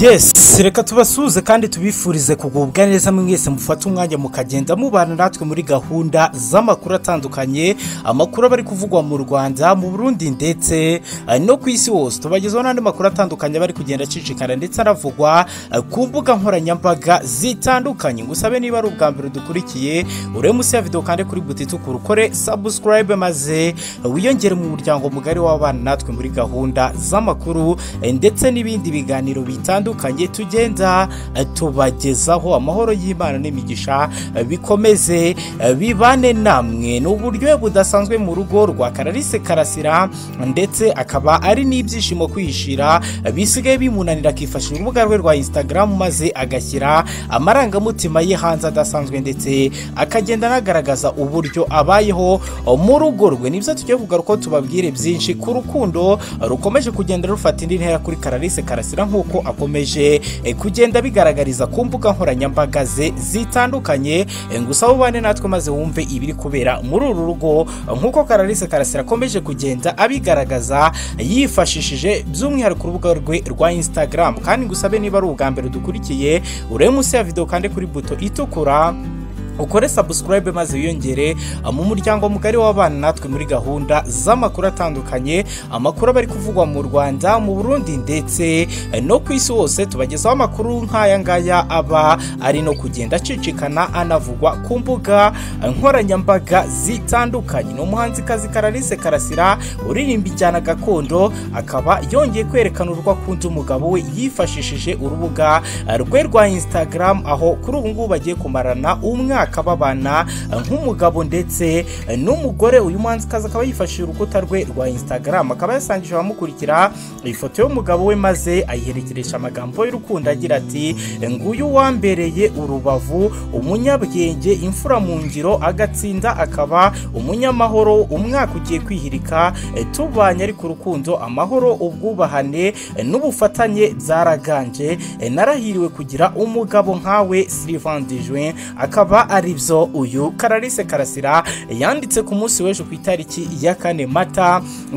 Yes, reka tubasuze kandi tubifurize kugubwa neza mwese mufata umwanya mukagenda mubana natwe muri gahunda z'amakuru atandukanye, amakuru bari kuvugwa mu Rwanda, mu Burundi ndetse no ku isi hose. Tubagezaho n'andi makuru atandukanye bari kugenda cicikana ndetse aravugwa ku mbuga nkoranyambaga zitandukanye. Ngusabe niba ari ubwa mbere dukurikiye ure musi ya video kandi kuri buti tukuru kore subscribe maze wiyongere mu muryango mugari w'abana natwe muri gahunda z'amakuru ndetse n'ibindi biganiro bitandukanye tugenda tubagezaho. Amahoro y'Imana n'imigisha bikomeze bibane namwe. N'uburyo budasanzwe mu rugo rwa Clarisse KARASIRA ndetse akaba ari n'ibyishimo kwishira bisigaye bimunanira akifashisha urubuga rwe rwa Instagram maze agashyira amarangamutima ye hanze adasanzwe ndetse akagenda anagaragaza uburyo abayeho mu rugo rwe. Nibyo tugiye kugaruka tubabwire byinshi ku rukundo rukomeje kugenda rufata indi ntera kuri Clarisse KARASIRA nk'uko akomeje kugenda bigaragariza ku mbuga nkoranyambaga ze zitandukanye. Ngusaba ubane natwe maze wumve ibiri kubera muri uru rugo nk'uko Clarisse KARASIRA akomeje kugenda abigaragaza yifashishije by'umwihariko urubuga rwe rwa Instagram. Kandi ngusabe niba ari ubwa mbere dukurikiye ure musi ya video kandi kuri buto itukura ukore subscribe maze wiyongere mu muryango mugari w'abana natwe muri gahunda z'amakuru atandukanye, amakuru bari kuvugwa mu Rwanda, mu Burundi ndetse no ku isi hose. Tubagezaho amakuru nk'aya ngaya aba ari no kugenda cicikana anavugwa ku mbuga nkoranyambaga zitandukanye. No muhanzikazi Clarisse KARASIRA uririmba injyana gakondo akaba yongeye kwerekana urwo akunda umugabo we yifashishije urubuga rwe rwa Instagram, aho kuri ubu ngubu bagiye kumarana akababana nk'umugabo ndetse n'umugore. Uyu muhanzikazi akaba yifashishije urukuta rwe rwa Instagram, akaba yasangije abamukurikira ifoto y'umugabo we maze ayiherekeresha amagambo y'urukundo agira ati nguyu wambereye urubavu, umunyabwenge, imfura mu ngiro, agatsinda akaba umunyamahoro, umwaka ugiye kwihirika, tubanye ariko urukundo, amahoro, ubwubahane n'ubufatanye byaraganje, narahiriwe kugira umugabo nkawe theben. Akaba aribyo uyu Clarisse KARASIRA yanditse ku munsi w'ejo ku itariki ya 4 Mata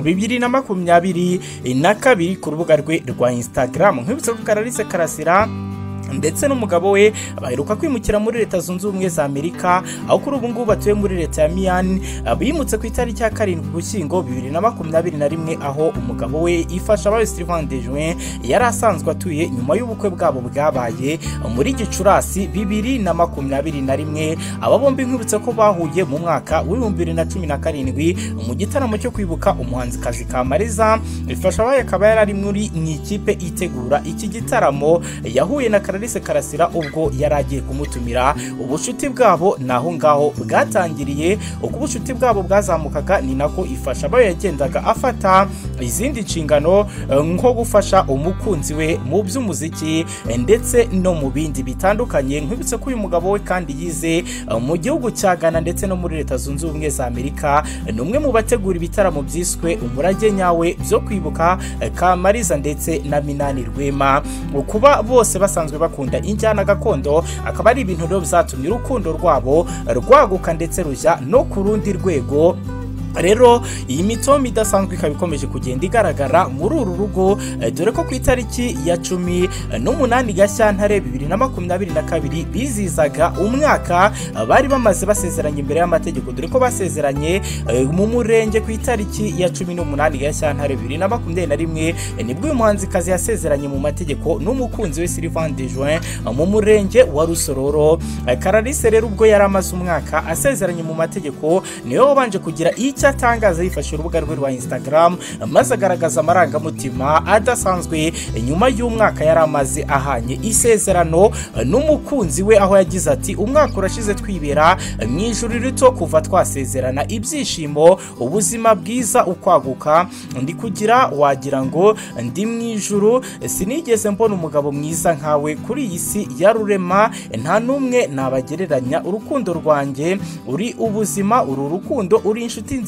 2022 ku rubuga rwe rwa Instagram. Nk'ibitse ko Clarisse KARASIRA ndetse n'umugabo we baheruka kwimukira muri Leta Zunze Ubumwe za Amerika, aho kuri ubu ngubu batuye muri leta ya Miami. Bimutse ku itariki ya 7 Ugushyingo 2021, aho umugabo we ifasha abawe theben yari asanzwe atuye nyuma y'ubukwe bwabo bwabaye muri Gicurasi 2021. Aba bombi nkibutse ko bahuye mu mwaka wa 2017 mu gitaramo cyo kwibuka umuhanzikazi Kamariza. Ifasha abawe akaba yari muri ikipe itegura iki gitaramo, yahuye na Clarisse KARASIRA ubwo yaragiye kumutumira. Ubushuti bwabo naho ngaho bwatangiriye. Uko ubushuti bwabo bwazamukaga ni nako ifasha abayo yagendaga afata izindi nshingano nko gufasha umukunzi we mu by'umuziki ndetse no mu bindi bitandukanye. Nkibutse ko uyu mugabo we kandi yize mu gihugu cya Ghana ndetse no muri Leta Zunze Ubumwe za Amerika. Ni umwe mu bategura ibitaramo byiswe umurage nyawe byo kwibuka Kamariza ndetse na Minani Rwema. Kuba bose basanzwe bakunda injyana gakondo akaba ari ibintu rero bizatumye urukundo rwabo rwaguka ndetse rujya no ku rundi rwego. Rero iyi mitomo idasanzwe ikaba ikomeje kugenda igaragara muri uru rugo, dore ko ku itariki ya 18 Gashyantare 2022 bizizaga umwaka bari bamaze basezeranye imbere y'amategeko, dore ko basezeranye mu murenge ku itariki ya 18 Gashyantare 2021. Nibwo uyu muhanzikazi yasezeranye mu mategeko n'umukunzi we theben mu murenge wa Rusororo. Clarisse rero ubwo yari amaze umwaka asezeranye mu mategeko niyo wabanje kugira atangaza yifashishije urubuga rwe rwa Instagram maze agaragaza amarangamutima adasanzwe nyuma y'umwaka yari amaze ahanye isezerano n'umukunzi we, aho yagize ati umwaka urashize twibera mwijuru rito kuva twasezerana, ibyishimo, ubuzima bwiza, ukwaguka ndi kugira wagira ngo ndi mwijuru, sinigeze mbona umugabo mwiza nkawe kuri iyi si ya rurema, nta numwe nabagereranya, urukundo rwanjye uri ubuzima, uru rukundo uri inshuti nziza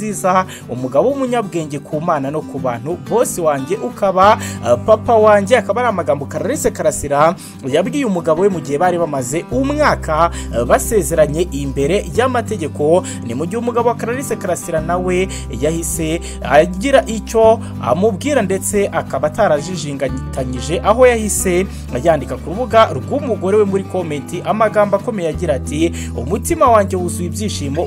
nziza, umugabo w'umunyabwenge ku mana no ku bantu, bosi wanjye ukaba papa wanjye. Akaba ari amagambo Clarisse KARASIRA yabwiye umugabo we mu gihe bari bamaze umwaka basezeranye imbere y'amategeko. Ni mu gihe umugabo wa Clarisse KARASIRA nawe yahise agira icyo amubwira ndetse akaba atarajijinganyije, aho yahise yandika ku rubuga rw'umugore we muri komenti amagambo akomeye agira ati umutima wanjye wuzuye ibyishimo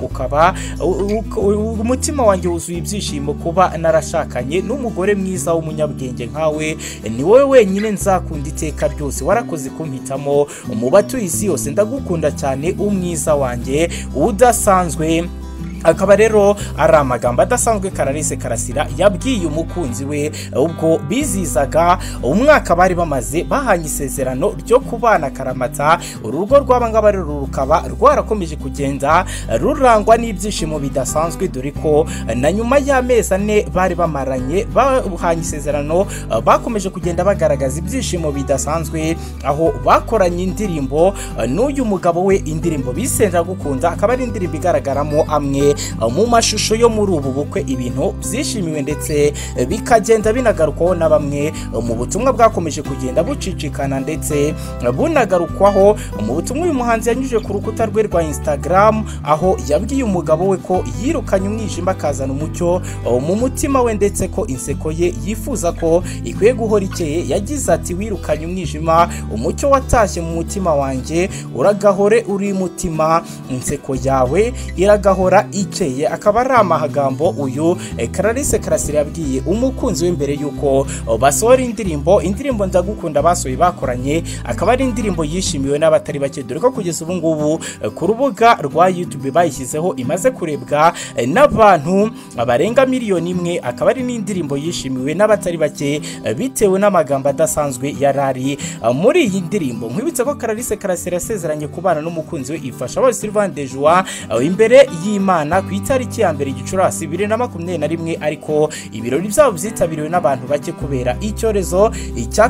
kuba narashakanye n'umugore mwiza w'umunyabwenge nkawe, ni wowe wenyine nzakunda iteka ryose, warakoze kumpitamo mu batuye isi yose, ndagukunda cyane umwiza wanjye udasanzwe. Akaba rero ari amagambo adasanzwe Clarisse KARASIRA yabwiye umukunzi we ubwo bizizaga umwaka bari bamaze bahanye isezerano ryo kubana karamata. Urugo rw'abangaba rero rukaba rwarakomeje kugenda rurangwa n'ibyishimo bidasanzwe, dore ko na nyuma y'amezi 4 bari bamaranye bahanye isezerano bakomeje kugenda bagaragaza ibyishimo bidasanzwe, aho bakoranye indirimbo n'uyu mugabo we, indirimbo bisenja gukunda. Akaba ari indirimbo igaragaramo amwe mu mashusho yo muri ubu bukwe, ibintu byishimiwe ndetse bikagenda binagarukwaho na bamwe mu butumwa bwakomeje kugenda bucicikana ndetse bunagarukwaho mu butumwa uyu muhanzi yanyujije ku rukuta rwe rwa Instagram, aho yabwiye umugabo we ko yirukanye umwijima akazana umucyo mu mutima we ndetse ko inseko ye yifuza ko ikwiye guhora ikeye. Yagize ati wirukanye umwijima, umucyo watashye mu mutima wanjye uragahore uri mutima, inseko yawe iragahora ikeye. Akaba ari amagambo uyu Clarisse KARASIRA yabwiye umukunzi we mbere yuko basohora indirimbo ndagukunda basohoye bakoranye. Akaba ari indirimbo yishimiwe n'abatari bake, dore ko kugeza ubu ngubu ku rubuga rwa YouTube bayishyizeho imaze kurebwa n'abantu barenga miliyoni 1. Akaba ari n'indirimbo yishimiwe n'abatari bake bitewe n'amagambo adasanzwe yarari muri iyi ndirimbo. Nkwibutse ko Clarisse KARASIRA yasezeranye kubana n'umukunzi we ifasha bose Rwandan imbere y'Imana ku itariki ya 1 Gicurasi 2021, ariko ibirori byabo byitabiriwe n'abantu bake kubera icyorezo cya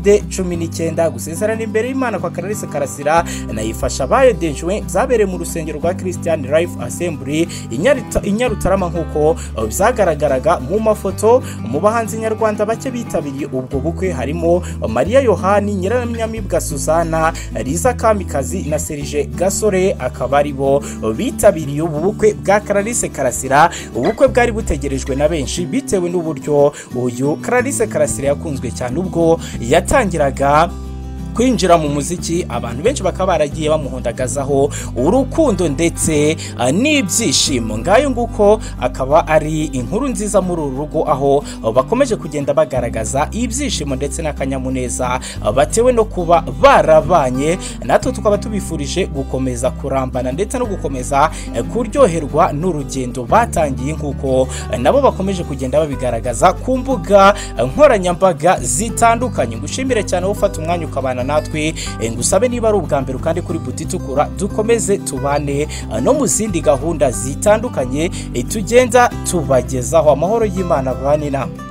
COVID-19. Gusezerana imbere y'Imana kwa Clarisse KARASIRA nayifasha bayedenjwe byabereye mu rusengero rwa Christian Life Assembly Inyarutarama nk'uko byagaragaraga mu mafoto. Mu bahanzi nyarwanda bake bitabiriye ubwo bukwe harimo Maria Yohani, Nyiranyamibwa Susana, Liza Kamikazi na Serge Gasore. Akaba ari bo bitabiriye ubu bukwe bwa Clarisse KARASIRA, ubukwe bwari butegerejwe na benshi bitewe n'uburyo uyu Clarisse KARASIRA yakunzwe cyane ubwo yatangiraga kwinjira mu muziki. Abantu benshi bakaba baragiye bamuhondagazaho urukundo ndetse n'ibyishimo. Ngayo nguko akaba ari inkuru nziza muri uru rugo, aho bakomeje kugenda bagaragaza ibyishimo ndetse n'akanyamuneza batewe no kuba barabanye. Natwe tukaba tubifurije gukomeza kurambana ndetse no gukomeza kuryoherwa n'urugendo batangiye, nkuko nabo bakomeje kugenda babigaragaza ku mbuga nkoranyambaga zitandukanye. Ngushimire cyane ufata umwanya ukabana natwe, ngusabe niba ari ubwa mbere kandi kuri buti tukura dukomeze tubane no mu zindi gahunda zitandukanye tugenda tubagezaho. Amahoro y'Imana bane namwe.